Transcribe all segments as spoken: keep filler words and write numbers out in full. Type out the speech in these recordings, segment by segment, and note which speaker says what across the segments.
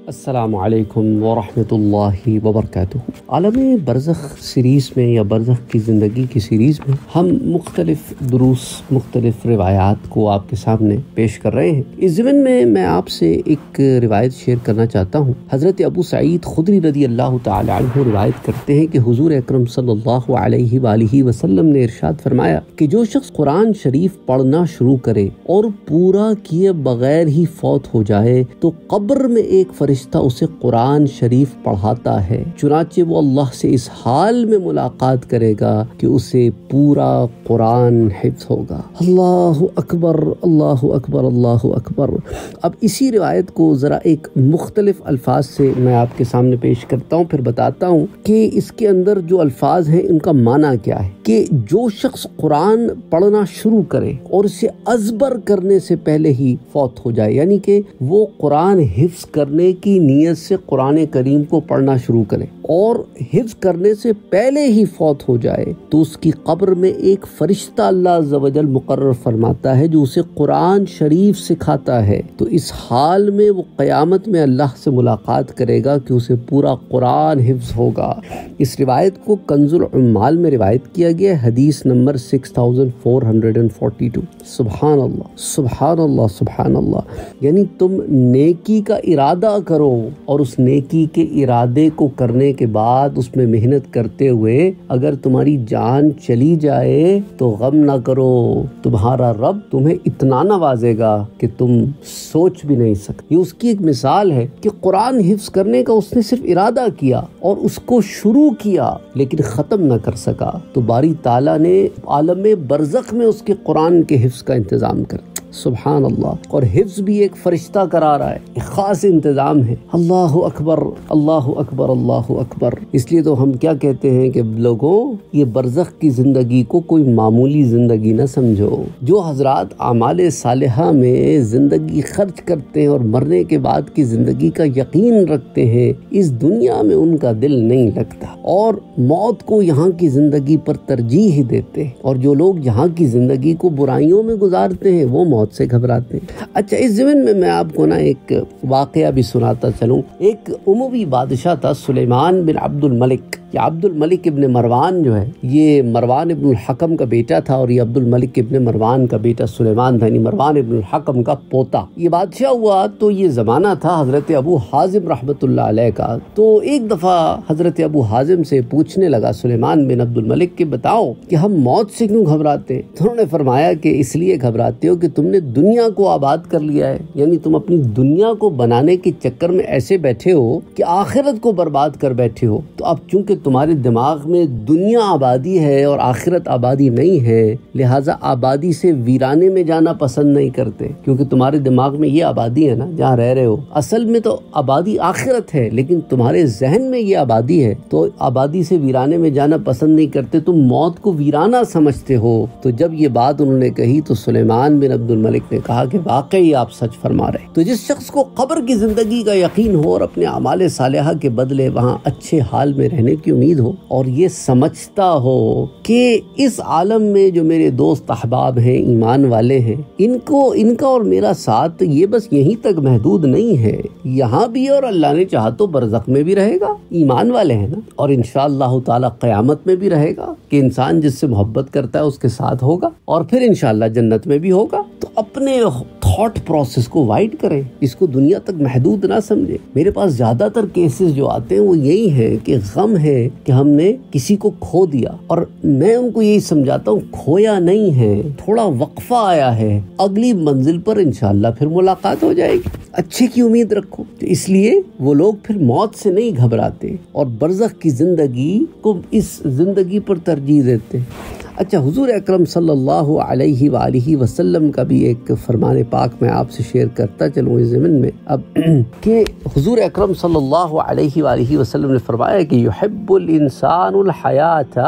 Speaker 1: السلام علیکم ورحمۃ اللہ وبرکاتہ۔ عالم برزخ سیریز میں یا برزخ کی زندگی کی سیریز میں ہم مختلف دروس مختلف روایات کو آپ کے سامنے پیش کر رہے ہیں۔ اس ضمن میں میں آپ سے ایک روایت شیئر کرنا چاہتا ہوں۔ حضرت ابو سعید خدری رضی اللہ تعالی عنہ روایت کرتے ہیں کہ حضور اکرم صلی اللہ علیہ وآلہ وسلم نے ارشاد فرمایا کہ جو شخص قرآن شریف پڑھنا شروع کرے اور پورا کیے بغیر ہی فوت ہو جائے تو قبر میں ایک فرشتہ اسے قرآن شریف پڑھاتا ہے، چنانچہ وہ اللہ سے اس حال میں ملاقات کرے گا کہ اسے پورا قرآن حفظ ہوگا۔ اللہ اکبر، اللہ اکبر، اللہ اکبر۔ اب اسی روایت کو ذرا ایک مختلف الفاظ سے میں آپ کے سامنے پیش کرتا ہوں، پھر بتاتا ہوں کہ اس کے اندر جو الفاظ ہیں ان کا معنی کیا ہے۔ کہ جو شخص قرآن پڑھنا شروع کرے اور اسے ازبر کرنے سے پہلے ہی فوت ہو جائے، یعنی کہ وہ قرآن حفظ کرنے کی نیت سے قرآن کریم کو پڑھنا شروع کرے اور حفظ کرنے سے پہلے ہی فوت ہو جائے تو اس کی قبر میں ایک فرشتہ اللہ عز و جل مقرر فرماتا ہے جو اسے قرآن شریف سکھاتا ہے، تو اس حال میں وہ قیامت میں اللہ سے ملاقات کرے گا کہ اسے پورا قرآن حفظ ہوگا۔ اس روایت کو کنز العمال میں روایت کیا گیا ہے، حدیث نمبر six thousand four hundred and forty two. سبحان اللہ، سبحان اللہ، سبحان اللہ۔ یعنی تم نیکی کا ارادہ کرو اور اس نیکی کے ارادے کو کرنے کے بعد اس میں محنت کرتے ہوئے اگر تمہاری جان چلی جائے تو غم نہ کرو، تمہارا رب تمہیں اتنا نوازے گا کہ تم سوچ بھی نہیں سکتے۔ یہ اس کی ایک مثال ہے کہ قرآن حفظ کرنے کا اس نے صرف ارادہ کیا اور اس کو شروع کیا لیکن ختم نہ کر سکا، تو باری تعالیٰ نے عالم برزخ میں اس کے قرآن کے حفظ کا انتظام کر دیا۔ سبحان اللہ۔ اور حفظ بھی ایک فرشتہ کرا رہا ہے، ایک خاص انتظام ہے۔ اللہ اکبر، اللہ اکبر، اللہ اکبر۔ اس لیے تو ہم کیا کہتے ہیں کہ لوگوں یہ برزخ کی زندگی کو کوئی معمولی زندگی نہ سمجھو۔ جو حضرات اعمال صالحہ میں زندگی خرچ کرتے ہیں اور مرنے کے بعد کی زندگی کا یقین رکھتے ہیں، اس دنیا میں ان کا دل نہیں لگتا اور موت کو یہاں کی زندگی پر ترجیح دیتے ہیں، اور جو لوگ یہاں کی زندگی کو برائیوں میں گزارتے ہیں وہ موت سے گھبراتے ہیں۔ اچھا، اس ضمن میں میں آپ کو نا ایک واقعہ بھی سناتا چلوں۔ ایک اموی بادشاہ تھا سلیمان بن عبد الملک۔ یہ عبد الملک ابن مروان جو ہے یہ مروان ابن الحکم کا بیٹا تھا، اور یہ عبد الملک ابن مروان کا بیٹا سلیمان تھا، یعنی مروان ابن الحکم کا پوتا۔ یہ بادشاہ ہوا تو یہ زمانہ تھا حضرت ابو حازم رحمۃ اللہ علیہ کا۔ تو ایک دفعہ حضرت ابو حازم سے پوچھنے لگا سلیمان بن عبد الملک کہ بتاؤ کہ ہم موت سے کیوں گھبراتے ہیں؟ تو انہوں نے فرمایا کہ اس لیے گھبراتے ہو کہ تم نے دنیا کو آباد کر لیا ہے، یعنی تم اپنی دنیا کو بنانے کے چکر میں ایسے بیٹھے ہو کہ آخرت کو برباد کر بیٹھے ہو۔ تو اب چونکہ تمہارے دماغ میں دنیا آبادی ہے اور آخرت آبادی نہیں ہے، لہٰذا آبادی سے ویرانے میں جانا پسند نہیں کرتے، کیونکہ تمہارے دماغ میں یہ آبادی ہے نا جہاں رہ رہے ہو۔ اصل میں تو آبادی آخرت ہے، لیکن تمہارے ذہن میں یہ آبادی ہے، تو آبادی سے ویرانے میں جانا پسند نہیں کرتے، تم موت کو ویرانہ سمجھتے ہو۔ تو جب یہ بات انہوں نے کہی تو سلیمان بن عبد الملک نے کہا کہ واقعی آپ سچ فرما رہے ہیں۔ تو جس شخص کو قبر کی زندگی کا یقین ہو اور اپنے اعمال صالحہ کے بدلے وہاں اچھے حال میں رہنے کی امید ہو، اور یہ سمجھتا ہو کہ اس عالم میں جو میرے دوست احباب ہیں، ایمان والے ہیں، ان کو ان کا اور میرا ساتھ یہ بس یہیں تک محدود نہیں ہے، یہاں بھی اور اللہ نے چاہا تو برزخ میں بھی رہے گا، ایمان والے ہیں نا، اور انشاءاللہ تعالی قیامت میں بھی رہے گا کہ انسان جس سے محبت کرتا ہے اس کے ساتھ ہوگا، اور پھر انشاءاللہ جنت میں بھی ہوگا۔ تو اپنے تھاٹ پروسیس کو وائڈ کریں، اس کو دنیا تک محدود نہ سمجھیں۔ میرے پاس زیادہ تر کیسز جو آتے ہیں وہ یہی ہے کہ غم ہے کہ ہم نے کسی کو کھو دیا، اور میں ان کو یہی سمجھاتا ہوں کھویا نہیں ہے، تھوڑا وقفہ آیا ہے، اگلی منزل پر انشاءاللہ پھر ملاقات ہو جائے گی، اچھے کی امید رکھو۔ تو اس لیے وہ لوگ پھر موت سے نہیں گھبراتے اور برزخ کی زندگی کو اس زندگی پر ترجیح دیتے۔ اچھا، حضور اکرم صلی اللہ علیہ وآلہ وسلم کا بھی ایک فرمان پاک میں آپ سے شیئر کرتا چلوں اس ضمن میں اب کہ حضور اکرم صلی اللہ علیہ وآلہ وسلم نے فرمایا کہ یحب الانسان الحیات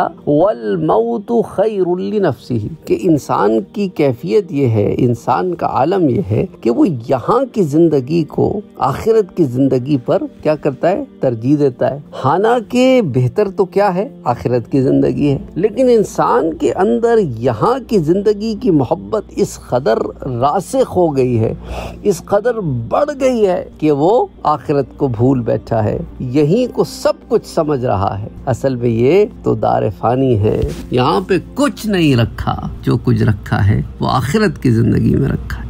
Speaker 1: والموت خیر لنفسہ، کہ انسان کی کیفیت یہ ہے، انسان کا عالم یہ ہے کہ وہ یہاں کی زندگی کو آخرت کی زندگی پر کیا کرتا ہے؟ ترجیح دیتا ہے۔ حالانکہ بہتر تو کیا ہے؟ آخرت کی زندگی ہے، لیکن انسان کے اندر یہاں کی زندگی کی محبت اس قدر راسخ ہو گئی ہے، اس قدر بڑھ گئی ہے کہ وہ آخرت کو بھول بیٹھا ہے، یہیں کو سب کچھ سمجھ رہا ہے۔ اصل میں یہ تو دار فانی ہے، یہاں پہ کچھ نہیں رکھا، جو کچھ رکھا ہے وہ آخرت کی زندگی میں رکھا ہے۔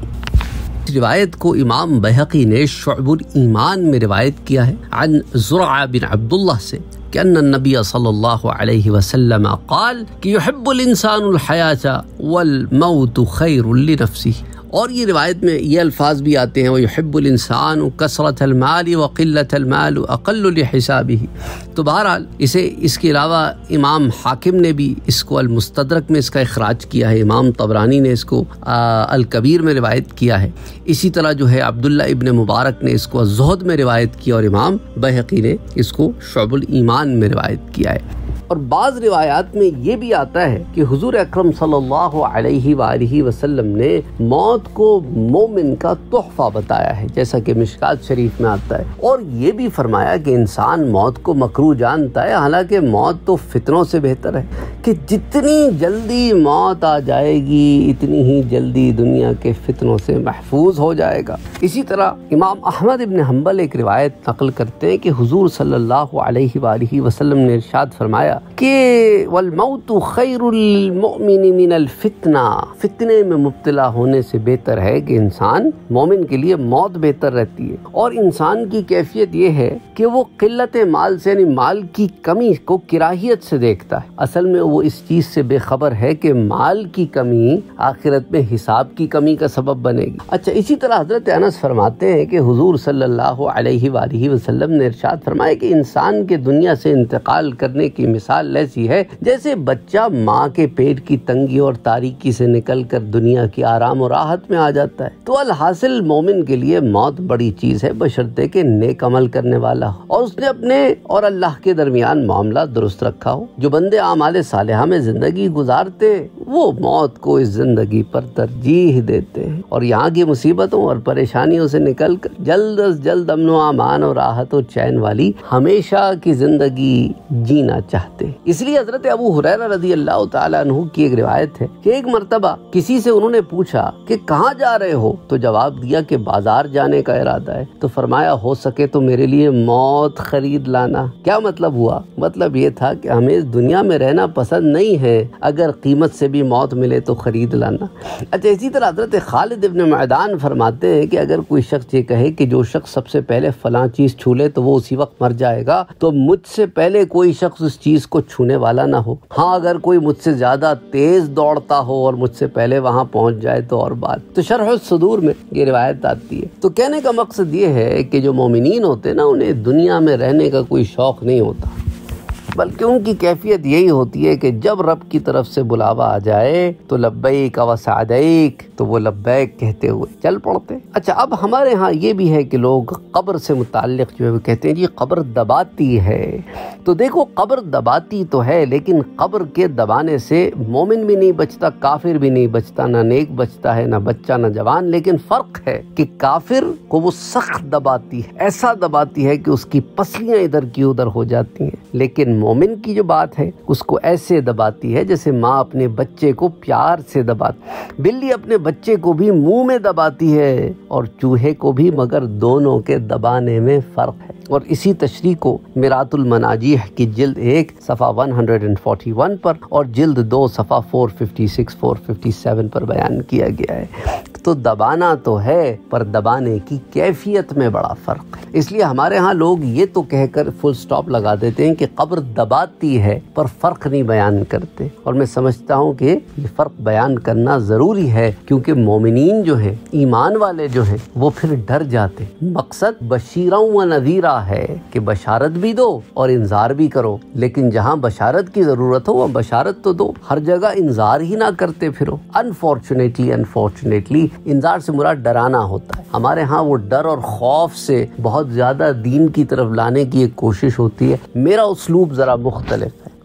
Speaker 1: روایت کو امام بہقی نے شعب الایمان میں روایت کیا ہے عن زرع بن عبداللہ سے کہ ان النبی صلی اللہ علیہ وسلم قال کہ يحب الانسان الحیاة والموت خیر لنفسه، اور یہ روایت میں یہ الفاظ بھی آتے ہیں وَيُحِبُّ الْإِنسَانُ كَثْرَةَ الْمَالِ وَقِلَّةَ الْمَالُ أَقَلُّ لِحِسَابِهِ۔ تو بہرحال اسے اس کے علاوہ امام حاکم نے بھی اس کو المستدرک میں اس کا اخراج کیا ہے، امام طبرانی نے اس کو الکبیر میں روایت کیا ہے، اسی طرح جو ہے عبداللہ ابن مبارک نے اس کو الزہد میں روایت کیا، اور امام بہقی نے اس کو شعب الایمان میں روایت کیا ہے۔ اور بعض روایات میں یہ بھی آتا ہے کہ حضور اکرم صلی اللہ علیہ وآلہ وسلم نے موت کو مومن کا تحفہ بتایا ہے، جیسا کہ مشکات شریف میں آتا ہے، اور یہ بھی فرمایا کہ انسان موت کو مکروہ جانتا ہے، حالانکہ موت تو فتنوں سے بہتر ہے، کہ جتنی جلدی موت آ جائے گی اتنی ہی جلدی دنیا کے فتنوں سے محفوظ ہو جائے گا۔ اسی طرح امام احمد ابن حنبل ایک روایت نقل کرتے ہیں کہ حضور صلی اللہ علیہ وآلہ وسلم نے ارشاد فرمایا کہ والموت خیر المؤمن من الفتنہ، فتنے میں مبتلا ہونے سے بہتر ہے کہ انسان مومن کے لیے موت بہتر رہتی ہے۔ اور انسان کی کیفیت یہ ہے کہ وہ قلت مال سے، یعنی مال کی کمی کو کراہیت سے دیکھتا ہے، اصل میں وہ اس چیز سے بے خبر ہے کہ مال کی کمی آخرت میں حساب کی کمی کا سبب بنے گی۔ اچھا، اسی طرح حضرت انس فرماتے ہیں کہ حضور صلی اللہ علیہ وآلہ وسلم نے ارشاد فرمایا کہ انسان کے دنیا سے انتقال کرنے کی مثال ایسی ہے جیسے بچہ ماں کے پیٹ کی تنگی اور تاریکی سے نکل کر دنیا کی آرام و راحت میں آ جاتا ہے۔ تو الحاصل مومن کے لیے موت بڑی چیز ہے، بشرطے کہ نیک عمل کرنے والا ہو اور اس نے اپنے اور اللہ کے درمیان معاملہ درست رکھا ہو۔ جو بندے اعمال صالحہ میں زندگی گزارتے وہ موت کو اس زندگی پر ترجیح دیتے ہیں، اور یہاں کی مصیبتوں اور پریشانیوں سے نکل کر جلد از جلد امن و امان اور راحت و چین والی ہمیشہ کی زندگی جینا چاہتے ہیں۔ اس لیے حضرت ابو ہریرہ رضی اللہ تعالیٰ عنہ کی ایک روایت ہے کہ ایک مرتبہ کسی سے انہوں نے پوچھا کہ کہاں جا رہے ہو، تو جواب دیا کہ بازار جانے کا ارادہ ہے۔ تو فرمایا ہو سکے تو میرے لیے موت خرید لانا۔ کیا مطلب ہوا؟ مطلب یہ تھا کہ ہمیں اس دنیا میں رہنا پسند نہیں ہے، اگر قیمت سے بھی موت ملے تو خرید لانا۔ اچھا، اسی طرح حضرت خالد ابن معدان فرماتے ہیں کہ اگر کوئی شخص یہ کہے کہ جو شخص سب سے پہلے فلاں چیز چھو لے تو وہ اسی وقت مر جائے گا، تو مجھ سے پہلے کوئی شخص اس چیز کو چھونے والا نہ ہو۔ ہاں، اگر کوئی مجھ سے زیادہ تیز دوڑتا ہو اور مجھ سے پہلے وہاں پہنچ جائے تو اور بات۔ تو شرح الصدور میں یہ روایت آتی ہے۔ تو کہنے کا مقصد یہ ہے کہ جو مومنین ہوتے ہیں نا، انہیں دنیا میں رہنے کا کوئی شوق نہیں ہوتا، بلکہ ان کی کیفیت یہی ہوتی ہے کہ جب رب کی طرف سے بلاوا آ جائے تو لبیک و سعدیک، تو وہ لبیک کہتے ہوئے چل پڑتے۔ اچھا، اب ہمارے ہاں یہ بھی ہے کہ لوگ قبر سے متعلق جو ہے وہ کہتے ہیں جی قبر دباتی ہے۔ تو دیکھو، قبر دباتی تو ہے، لیکن قبر کے دبانے سے مومن بھی نہیں بچتا، کافر بھی نہیں بچتا، نہ نیک بچتا ہے، نہ بچہ نہ جوان۔ لیکن فرق ہے کہ کافر کو وہ سخت دباتی ہے، ایسا دباتی ہے کہ اس کی پسلیاں ادھر کی ادھر ہو جاتی ہیں، لیکن مومن کی جو بات ہے اس کو ایسے دباتی ہے جیسے ماں اپنے بچے کو پیار سے دباتی۔ بلی اپنے بچے کو بھی منہ میں دباتی ہے اور چوہے کو بھی، مگر دونوں کے دبانے میں فرق ہے۔ اور اسی تشریح کو میرات المناجیح کی جلد ایک صفحہ ایک سو اکیالیس پر اور جلد دو صفحہ چار سو چھپن چار سو ستاون پر بیان کیا گیا ہے۔ تو دبانا تو ہے، پر دبانے کی کیفیت میں بڑا فرق ہے۔ اس لیے ہمارے ہاں لوگ یہ تو کہہ کر فل سٹاپ لگا دیتے ہیں کہ قبر دباتی ہے، پر فرق نہیں بیان کرتے، اور میں سمجھتا ہوں کہ یہ فرق بیان کرنا ضروری ہے، کیونکہ مومنین جو ہیں، ایمان والے جو ہیں، وہ پھر ڈر جاتے۔ مقصد بشیرا و نذیرا ہے کہ بشارت بھی دو اور انذار بھی کرو، لیکن جہاں بشارت کی ضرورت ہو وہ بشارت تو دو، ہر جگہ انذار ہی نہ کرتے پھرو۔ انفارچونیٹلی انفارچونیٹلی انذار سے مراد ڈرانا ہوتا ہے۔ ہمارے ہاں وہ ڈر اور خوف سے بہت زیادہ دین کی طرف لانے کی ایک کوشش ہوتی ہے۔ میرا اسلوب ذرا مختلف ہے،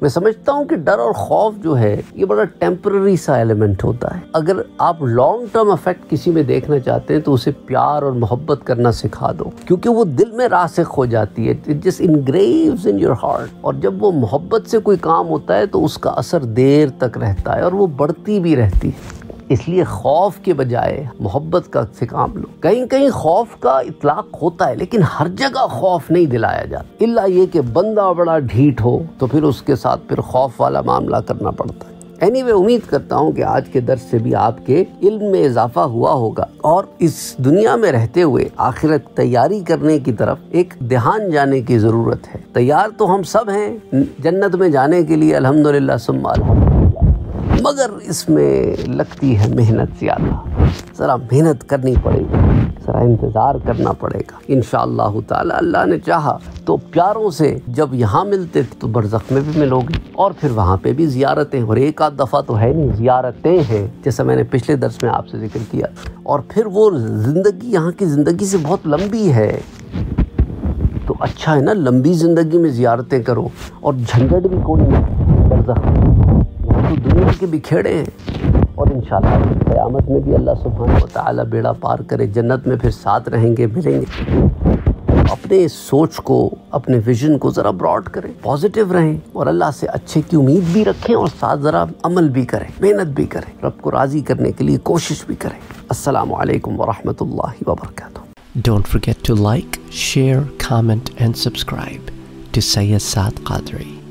Speaker 1: میں سمجھتا ہوں کہ ڈر اور خوف جو ہے یہ بڑا ٹیمپرری سا ایلیمنٹ ہوتا ہے. اگر آپ لانگ ٹرم افیکٹ کسی میں دیکھنا چاہتے ہیں تو اسے پیار اور محبت کرنا سکھا دو, کیونکہ وہ دل میں راسخ ہو جاتی ہے. It just engraves in your heart. اور جب وہ محبت سے کوئی کام ہوتا ہے تو اس کا اثر دیر تک رہتا ہے اور وہ بڑھتی بھی رہتی ہے. اس لیے خوف کے بجائے محبت کا سے کام لو. کہیں کہیں خوف کا اطلاق ہوتا ہے لیکن ہر جگہ خوف نہیں دلایا جاتا, الا یہ کہ بندہ بڑا ڈھیٹ ہو تو پھر اس کے ساتھ پھر خوف والا معاملہ کرنا پڑتا ہے. اینی وے امید کرتا ہوں کہ آج کے درس سے بھی آپ کے علم میں اضافہ ہوا ہوگا اور اس دنیا میں رہتے ہوئے آخرت تیاری کرنے کی طرف ایک دھیان جانے کی ضرورت ہے. تیار تو ہم سب ہیں جنت میں جانے کے لیے الحمدللہ ثم الحمدللہ, مگر اس میں لگتی ہے محنت زیادہ. ذرا محنت کرنی پڑے گی, ذرا انتظار کرنا پڑے گا. انشاءاللہ تعالی اللہ نے چاہا تو پیاروں سے جب یہاں ملتے تو برزخ میں بھی ملو گے, اور پھر وہاں پہ بھی زیارتیں, اور ایک آدھ دفعہ تو ہے نہیں, زیارتیں ہیں جیسا میں نے پچھلے درس میں آپ سے ذکر کیا. اور پھر وہ زندگی یہاں کی زندگی سے بہت لمبی ہے, تو اچھا ہے نا لمبی زندگی میں زیارتیں کرو, اور جھنجھٹ بھی کوئی نہیں برزخ میں. تو دنیا کے بکھیڑے ہیں, اور انشاءاللہ قیامت میں بھی اللہ سبحانہ و تعالی بیڑا پار کرے, جنت میں پھر ساتھ رہیں گے, ملیں گے. اپنے سوچ کو, اپنے ویژن کو ذرا براڈ کریں, پازیٹیو رہیں, اور اللہ سے اچھے کی امید بھی رکھیں, اور ساتھ ذرا عمل بھی کریں, محنت بھی کریں, رب کو راضی کرنے کے لیے کوشش بھی کریں. السلام علیکم ورحمۃ اللہ وبرکاتہ.
Speaker 2: Don't forget to like, share, comment and subscribe to Sayyid Saad Qadri.